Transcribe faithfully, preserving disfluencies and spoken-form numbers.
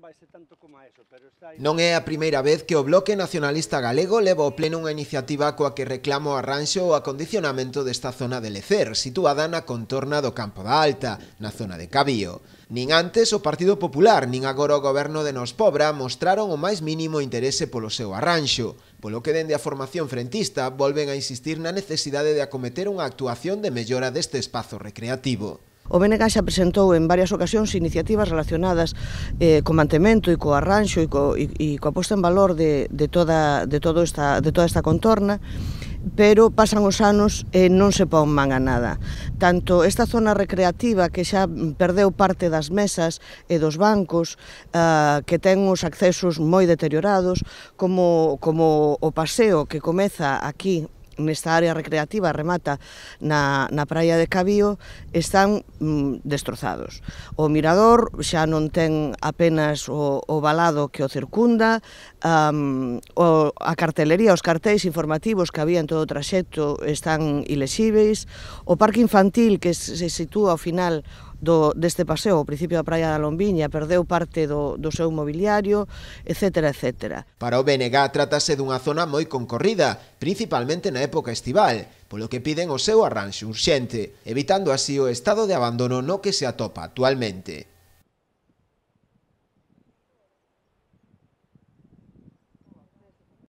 Non é a primeira vez que o Bloque Nacionalista Galego leva ao pleno unha iniciativa coa que reclama o arranxo ou acondicionamento desta zona de lecer, situada na contorna do Campo da Alta, na zona de Cabío. Nin antes o Partido Popular, nin agora o Goberno de Nos Pobra mostraron o máis mínimo interese polo seu arranxo, polo que dende a formación frentista volven a insistir na necesidade de acometer unha actuación de mellora deste espazo recreativo. O B N G xa presentou en varias ocasións iniciativas relacionadas eh, co mantemento e co arranxo e, co, e, e coa posta en valor de, de, toda, de, todo esta, de toda esta contorna, pero pasan os anos e non se pon man a nada. Tanto esta zona recreativa que xa perdeu parte das mesas e dos bancos, uh, que ten os accesos moi deteriorados, como, como o paseo que comeza aquí nesta área recreativa, remata na, na praia de Cabío, están mm, destrozados. O mirador xa non ten apenas o, o valado que o circunda, um, o, a cartelería, os cartéis informativos que había en todo o traxecto están ilexíveis, o parque infantil que se sitúa ao final do, deste paseo, ao principio da praia da Lombiña, perdeu parte do, do seu mobiliario, etcétera, etcétera. Para o B N G trátase dunha zona moi concorrida, principalmente na época estival, polo que piden o seu arranxo urxente, evitando así o estado de abandono no que se atopa actualmente.